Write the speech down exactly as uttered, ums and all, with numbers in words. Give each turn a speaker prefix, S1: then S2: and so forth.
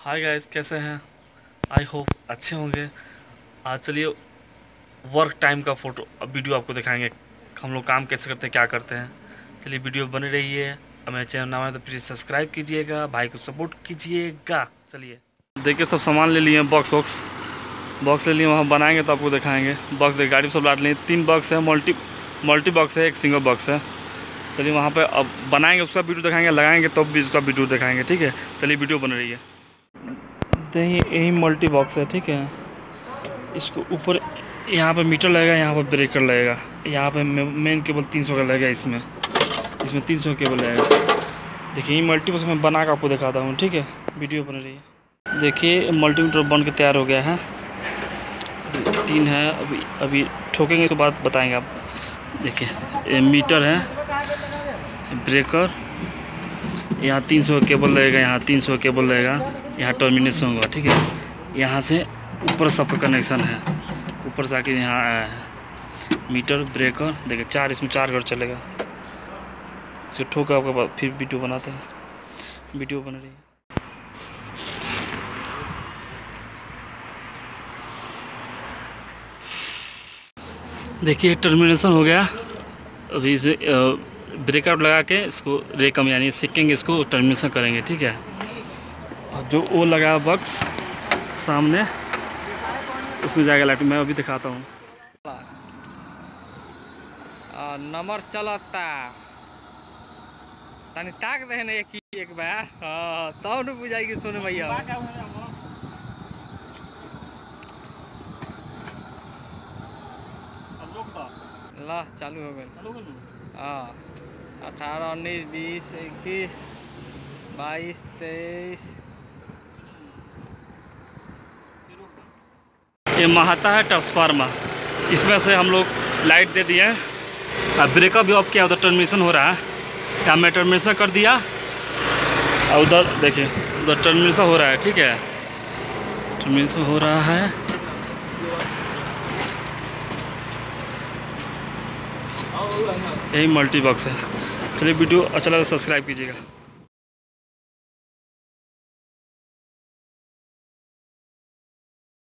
S1: Hi guys, कैसे हैं? I hope अच्छे होंगे। आज चलिए वर्क टाइम का फ़ोटो अब वीडियो आपको दिखाएंगे, हम लोग काम कैसे करते हैं, क्या करते हैं। चलिए वीडियो बनी रही है। और मेरे चैनल नाम है तो प्लीज़ सब्सक्राइब कीजिएगा, भाई को सपोर्ट कीजिएगा। चलिए देखिए, सब सामान ले लिए, बॉक्स वॉक्स बॉक्स ले लिए, वहाँ बनाएंगे तो आपको दिखाएंगे। बॉक्स देखिए, गाड़ी में सब लाद लिए। तीन बॉक्स है, मल्टी मल्टी बॉक्स है, एक सिंगल बॉक्स है। चलिए वहाँ पे अब बनाएंगे, उसका वीडियो दिखाएंगे, लगाएंगे तो भी उसका वीडियो दिखाएंगे। ठीक है, चलिए वीडियो बन रही है। यही यही मल्टी बॉक्स है, ठीक है। इसको ऊपर यहाँ पे मीटर लगेगा, यहाँ पर ब्रेकर लगेगा, यहाँ पे मेन केबल तीन सौ का लगेगा। इसमें इसमें तीन सौ केबल लगेगा। देखिए ये मल्टी बॉक्स मैं बना कर आपको दिखाता हूँ, ठीक है। वीडियो बन रही है। देखिए मल्टीमीटर बन के तैयार हो गया है। तीन है, अभी अभी ठोकेंगे तो बात बताएंगे आप। देखिए मीटर है, ब्रेकर, यहाँ तीन सौ केबल लगेगा, यहाँ तीन सौ केबल लगेगा, यहाँ टर्मिनेशन होगा, ठीक है। यहाँ से ऊपर सबका कनेक्शन है, ऊपर से आके यहाँ आया है। मीटर, ब्रेकर, देखिए चार, इसमें चार घर चलेगा। इसे ठोका आपके बाद फिर वीडियो बनाते हैं। वीडियो बन रही है। देखिए टर्मिनेशन हो गया। अभी ब्रेकर लगा के इसको रेकम यानी सीखेंगे, इसको टर्मिनेशन करेंगे, ठीक है। और जो वो लगा बॉक्स सामने, उसमें जाएगा लाइट। मैं अभी दिखाता हूँ।
S2: नंबर चलता तनी ताक दे न एक एक बार। हाँ तब न बुझाई सोने भैया। ला चालू हो गए। हाँ अठारह उन्नीस बीस इक्कीस बाईस तेईस।
S1: ये महाता है ट्रांसफार्मर, इसमें से हम लोग लाइट दे दिए। अब ब्रेकर भी ऑफ किया, उधर टर्मिनेशन हो रहा है। क्या मैं टर्मिनेशन कर दिया, और उधर देखिए उधर टर्मिनेशन हो रहा है, ठीक है। टर्मिनेशन हो रहा है। यही मल्टी बॉक्स है। चलिए वीडियो अच्छा लगा तो सब्सक्राइब कीजिएगा।